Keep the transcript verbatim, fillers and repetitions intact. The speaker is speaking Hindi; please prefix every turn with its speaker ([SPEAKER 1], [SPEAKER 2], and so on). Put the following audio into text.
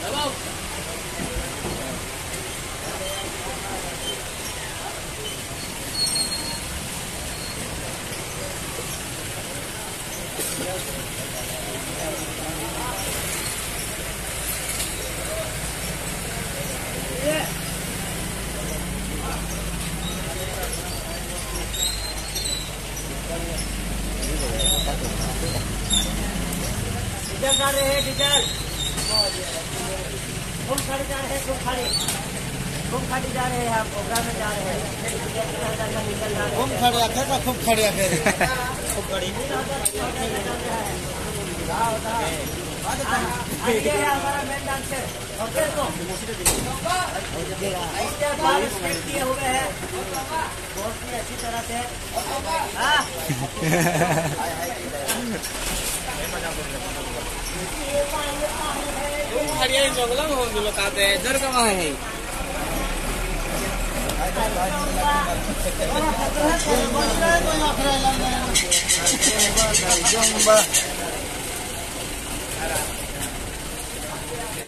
[SPEAKER 1] डीजल जा रहे हैं, डीजल खूब खड़ी जा रहे हैं, खूब खड़ी खूब खड़ी जा रहे हैं। आप प्रोग्राम में जा रहे हैं,
[SPEAKER 2] खूब खड़े आखे का खूब खड़े आखे खूब खड़ी
[SPEAKER 1] ये है हमारा मेन डांस है। ओके तो बाल स्ट्रेट किए हुए हैं बहुत ही अच्छी तरह से।
[SPEAKER 3] खड़िया जंगल में हो लोग आते हैं, इधर का वहाँ है।
[SPEAKER 2] जंगल